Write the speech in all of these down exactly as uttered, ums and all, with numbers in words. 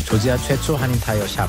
조지아 최초 한인 타이어 샵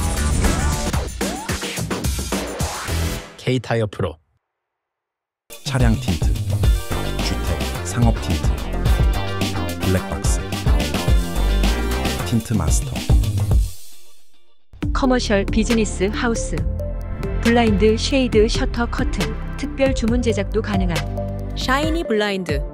K-타이어 프로. 차량 틴트, 주택, 상업 틴트, 블랙박스, 틴트 마스터. 커머셜 비즈니스 하우스, 블라인드, 쉐이드, 셔터, 커튼, 특별 주문 제작도 가능한 샤이니 블라인드.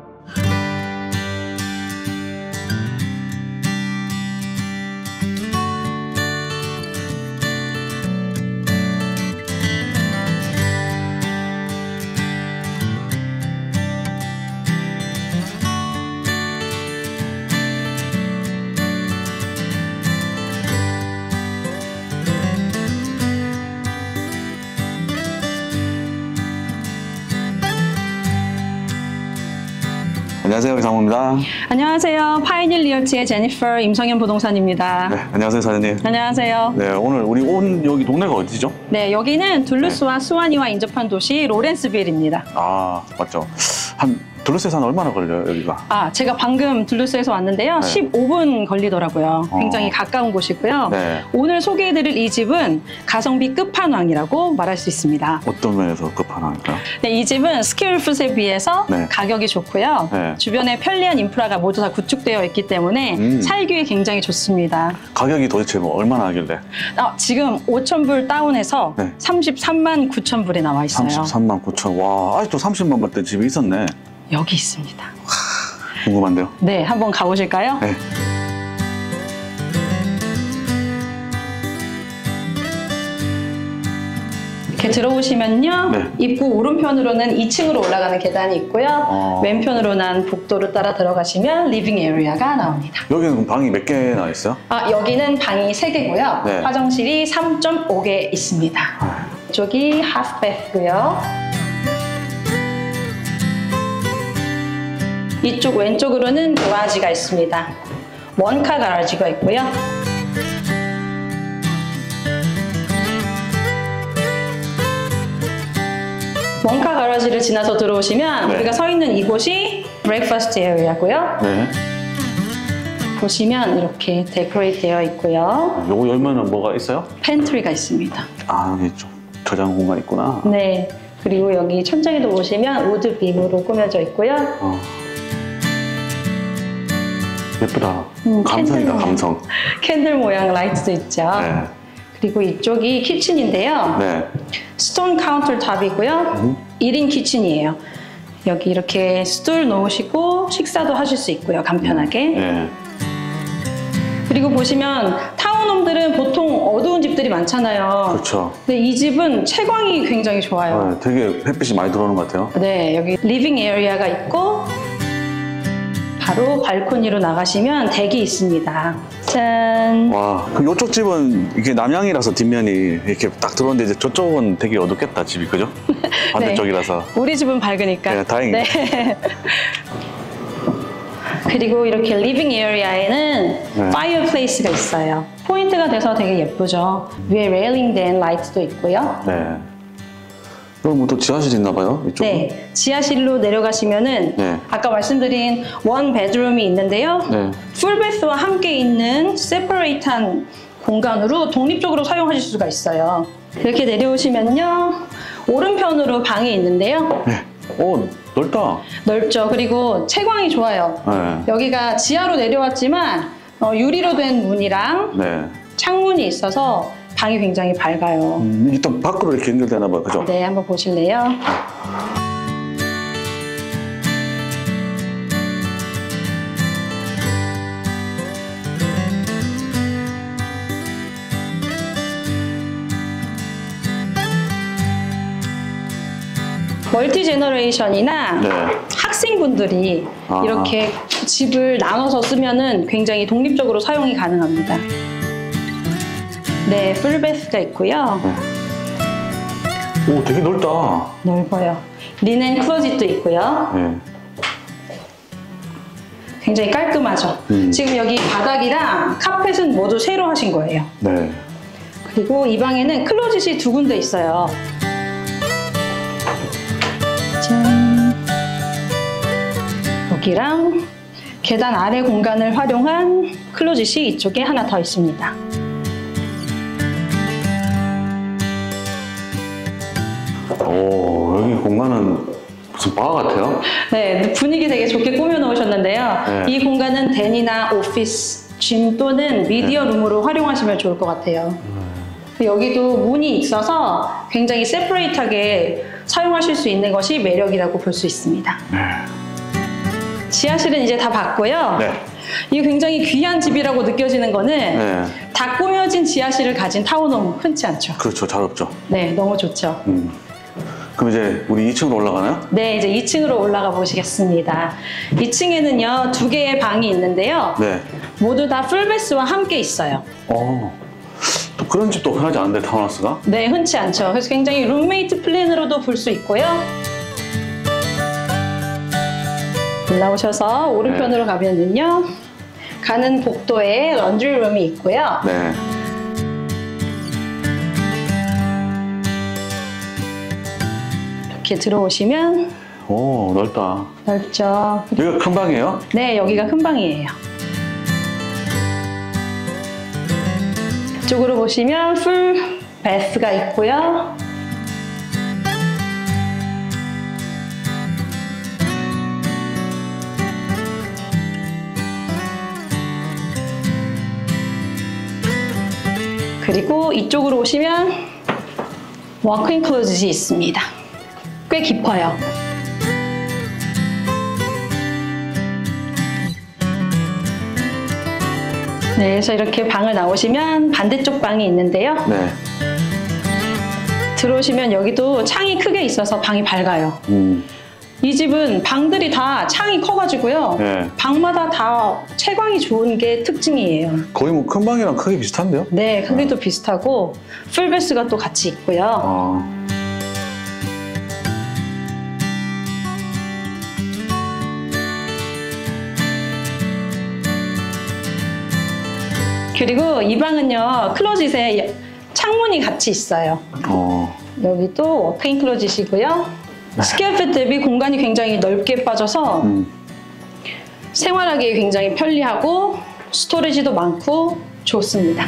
안녕하세요, 이상호입니다. 안녕하세요, 파이닐 리얼티의 제니퍼 임성현 부동산입니다. 네, 안녕하세요, 사장님. 안녕하세요. 네, 오늘 우리 온 여기 동네가 어디죠? 네, 여기는 둘루스와 네. 수완이와 인접한 도시 로렌스빌입니다. 아, 맞죠. 한 둘루스에서 한 얼마나 걸려요, 여기가? 아, 제가 방금 둘루스에서 왔는데요. 네. 십오 분 걸리더라고요. 어. 굉장히 가까운 곳이고요. 네. 오늘 소개해드릴 이 집은 가성비 끝판왕이라고 말할 수 있습니다. 어떤 면에서 끝판왕일까요? 네, 이 집은 스퀘어풋에 비해서 네. 가격이 좋고요. 네. 주변에 편리한 인프라가 모두 다 구축되어 있기 때문에 음. 살기에 굉장히 좋습니다. 가격이 도대체 뭐 얼마나 하길래? 아, 지금 오천 불 다운해서 네. 삼십삼만 구천 불에 나와 있어요. 삼십삼만 구천. 와, 아직도 삼십만 원대 집이 있었네. 여기 있습니다. 궁금한데요? 네, 한번 가보실까요? 네. 이렇게 들어오시면요. 네. 입구 오른편으로는 이 층으로 올라가는 계단이 있고요. 어. 왼편으로는 복도를 따라 들어가시면 리빙 에리아가 나옵니다. 여기는 그럼 방이 몇 개나 있어요? 아, 여기는 방이 세 개고요. 네. 화장실이 삼 점 오 개 있습니다. 이쪽이 하프베스고요. 이쪽 왼쪽으로는 가라지가 있습니다. 원카 가라지가 있고요. 원카 가라지를 지나서 들어오시면 네. 우리가 서 있는 이곳이 브레이크퍼스트 에리아고요. 네. 보시면 이렇게 데코레이트 되어 있고요. 요거 열면은 뭐가 있어요? 팬트리가 있습니다. 아, 여기 좀 저장 공간 있구나. 네. 그리고 여기 천장에도 보시면 우드 빔으로 꾸며져 있고요. 어. 예쁘다. 음, 감성이다, 캔들 감성. 캔들 모양 라이트도 있죠. 네. 그리고 이쪽이 키친인데요. 네. 스톤 카운터 탑이고요. 음. 일 인 키친이에요. 여기 이렇게 스툴 놓으시고 식사도 하실 수 있고요. 간편하게. 네. 그리고 보시면 타운홈들은 보통 어두운 집들이 많잖아요. 그렇죠. 근데 이 집은 채광이 굉장히 좋아요. 네, 되게 햇빛이 많이 들어오는 것 같아요. 네, 여기 리빙 에리아가 있고 바로 발코니로 나가시면 덱이 있습니다. 짠! 와, 그 요쪽 집은 이게 남향이라서 뒷면이 이렇게 딱 들어오는데 이제 저쪽은 되게 어둡겠다, 집이, 그죠? 반대쪽이라서. 우리 집은 밝으니까. 네, 다행이네. 네. 그리고 이렇게 리빙 에리아에는 네. 파이어플레이스가 있어요. 포인트가 돼서 되게 예쁘죠. 위에 레일링된 라이트도 있고요. 네. 그럼 뭐 또 지하실 있나 봐요, 이쪽은? 네, 지하실로 내려가시면은 네. 아까 말씀드린 원 베드룸이 있는데요. 네. 풀베스와 함께 있는 세퍼레이트한 공간으로 독립적으로 사용하실 수가 있어요. 이렇게 내려오시면요. 오른편으로 방이 있는데요. 네. 오, 넓다. 넓죠. 그리고 채광이 좋아요. 네. 여기가 지하로 내려왔지만 어, 유리로 된 문이랑 네. 창문이 있어서 방이 굉장히 밝아요. 음, 일단 밖으로 이렇게 연결되나 봐요, 그죠? 네, 한번 보실래요? 멀티 제너레이션이나 네. 학생분들이 아. 이렇게 집을 나눠서 쓰면은 굉장히 독립적으로 사용이 가능합니다. 네, 풀베스가 있고요. 네. 오, 되게 넓다. 넓어요. 리넨 클로짓도 있고요. 네. 굉장히 깔끔하죠. 음. 지금 여기 바닥이랑 카펫은 모두 새로 하신 거예요. 네. 그리고 이 방에는 클로짓이 두 군데 있어요. 짠. 여기랑 계단 아래 공간을 활용한 클로짓이 이쪽에 하나 더 있습니다. 오, 여기 공간은 무슨 바 같아요? 네, 분위기 되게 좋게 꾸며 놓으셨는데요. 네. 이 공간은 댄이나 오피스, 짐 또는 미디어 룸으로 활용하시면 좋을 것 같아요. 음. 여기도 문이 있어서 굉장히 세퍼레이트하게 사용하실 수 있는 것이 매력이라고 볼 수 있습니다. 네. 지하실은 이제 다 봤고요. 네. 이게 굉장히 귀한 집이라고 느껴지는 거는 네. 다 꾸며진 지하실을 가진 타운홈 흔치 않죠. 그렇죠. 잘 없죠. 네, 너무 좋죠. 음. 그럼 이제 우리 이 층으로 올라가나요? 네, 이제 이 층으로 올라가 보시겠습니다. 이 층에는요, 두 개의 방이 있는데요. 네. 모두 다 풀베스와 함께 있어요. 어. 또 그런 집도 흔하지 않은데, 타운하우스가? 네, 흔치 않죠. 그래서 굉장히 룸메이트 플랜으로도 볼 수 있고요. 올라오셔서 오른편으로 네. 가면은요, 가는 복도에 런드리룸이 있고요. 네. 이렇게 들어오시면 오, 넓다. 넓죠. 여기가 큰 방이에요? 네, 여기가 큰 방이에요. 이쪽으로 보시면 풀 베스가 있고요. 그리고 이쪽으로 오시면 워크인 클로젯이 있습니다. 꽤 깊어요. 네, 그래서 이렇게 방을 나오시면 반대쪽 방이 있는데요. 네. 들어오시면 여기도 창이 크게 있어서 방이 밝아요. 음. 이 집은 방들이 다 창이 커가지고요. 네. 방마다 다 채광이 좋은 게 특징이에요. 거의 뭐 큰 방이랑 크게 비슷한데요? 네, 크기도 비슷하고 풀베스가 또 같이 있고요. 어. 그리고 이 방은요, 클로짓에 창문이 같이 있어요. 어. 여기도 워크인 클로짓이고요. 스퀘어핏 대비 공간이 굉장히 넓게 빠져서 음. 생활하기에 굉장히 편리하고 스토리지도 많고 좋습니다.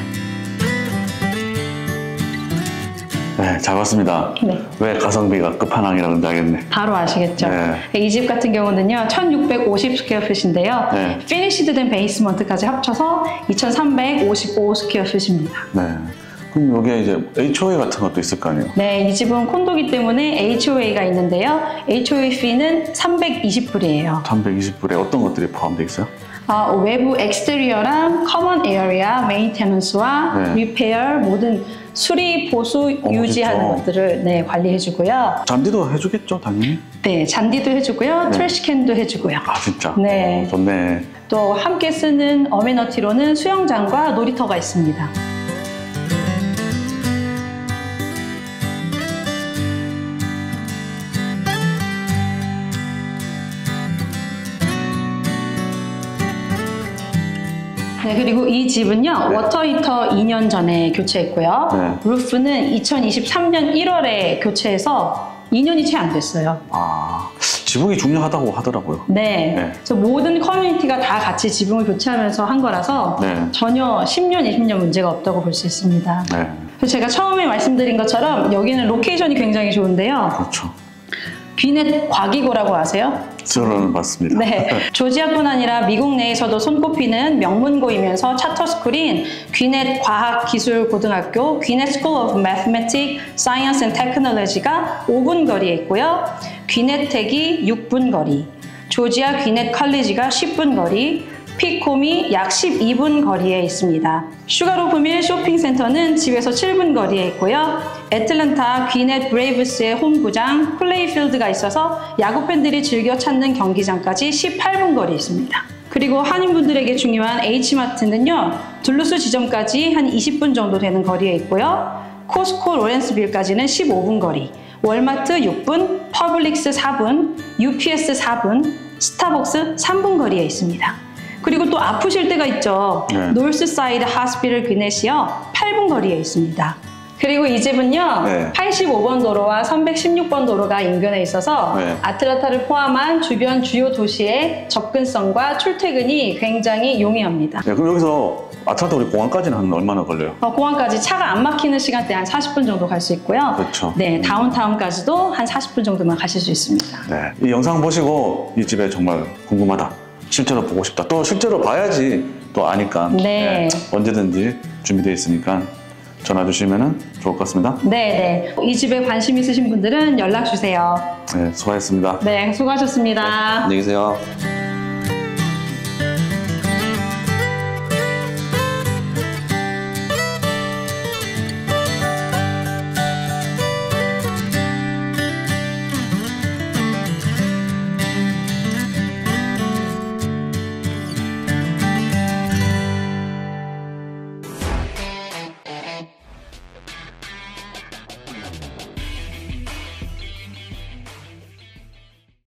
네, 잘 봤습니다. 네. 왜 가성비가 끝판왕이라는지 알겠네. 바로 아시겠죠? 네. 이 집 같은 경우는요, 천육백오십 스퀘어핏인데요. 네. 피니시드된 베이스먼트까지 합쳐서 이천삼백오십오 스퀘어핏입니다. 네. 그럼 여기에 이제 에이치 오 에이 같은 것도 있을 거 아니에요? 네, 이 집은 콘도기 때문에 에이치 오 에이가 있는데요. 에이치 오 에이 fee는 삼백이십 불이에요. 삼백이십 불에 어떤 것들이 포함되어 있어요? 아, 외부 엑스테리어랑 커먼 에어리아, 메인테넌스와 네. 리페어, 모든 수리, 보수, 어, 유지하는 진짜? 것들을 네, 관리해주고요. 잔디도 해주겠죠, 당연히? 네, 잔디도 해주고요. 네. 트래시캔도 해주고요. 아, 진짜? 네. 어, 좋네. 또 함께 쓰는 어메너티로는 수영장과 놀이터가 있습니다. 네, 그리고 이 집은요, 네. 워터 히터 이 년 전에 교체했고요. 네. 루프는 이천이십삼 년 일월에 교체해서 이 년이 채 안 됐어요. 아, 지붕이 중요하다고 하더라고요. 네. 네. 그래서 모든 커뮤니티가 다 같이 지붕을 교체하면서 한 거라서 네. 전혀 십 년, 이십 년 문제가 없다고 볼 수 있습니다. 네. 그래서 제가 처음에 말씀드린 것처럼 여기는 로케이션이 굉장히 좋은데요. 그렇죠. 귀넷 과기고라고 아세요? 저는 맞습니다. 네, 조지아뿐 아니라 미국 내에서도 손꼽히는 명문고이면서 차터스쿨인 귀넷 과학기술고등학교 귀넷 스쿨 오브 매스매틱 사이언스 앤 테크놀로지가 오 분 거리에 있고요. 귀넷텍이 육 분 거리, 조지아 귀넷 컬리지가 십 분 거리, 피콤이 약 십이 분 거리에 있습니다. 슈가로프 밀 쇼핑센터는 집에서 칠 분 거리에 있고요. 애틀랜타 귀넷 브레이브스의 홈구장 플레이필드가 있어서 야구 팬들이 즐겨 찾는 경기장까지 십팔 분 거리에 있습니다. 그리고 한인분들에게 중요한 H마트는요, 둘루스 지점까지 한 이십 분 정도 되는 거리에 있고요. 코스코 로렌스빌까지는 십오 분 거리, 월마트 육 분, 퍼블릭스 사 분, 유피에스 사 분, 스타벅스 삼 분 거리에 있습니다. 그리고 또 아프실 때가 있죠. 네. 노스사이드 하스피럴 귀넷이요, 팔 분 거리에 있습니다. 그리고 이 집은요, 네. 팔십오 번 도로와 삼백십육 번 도로가 인근에 있어서 네. 아틀란타를 포함한 주변 주요 도시의 접근성과 출퇴근이 굉장히 용이합니다. 네, 그럼 여기서 아틀란타 우리 공항까지는 한 얼마나 걸려요? 어, 공항까지 차가 안 막히는 시간대 한 사십 분 정도 갈 수 있고요. 그렇죠. 네, 다운타운까지도 한 사십 분 정도만 가실 수 있습니다. 네, 이 영상 보시고 이 집에 정말 궁금하다, 실제로 보고 싶다, 또 실제로 봐야지 또 아니까 네. 언제든지 준비되어 있으니까 전화 주시면 좋을 것 같습니다. 네, 네. 이 집에 관심 있으신 분들은 연락 주세요. 네, 수고하셨습니다. 네, 수고하셨습니다. 안녕히 계세요.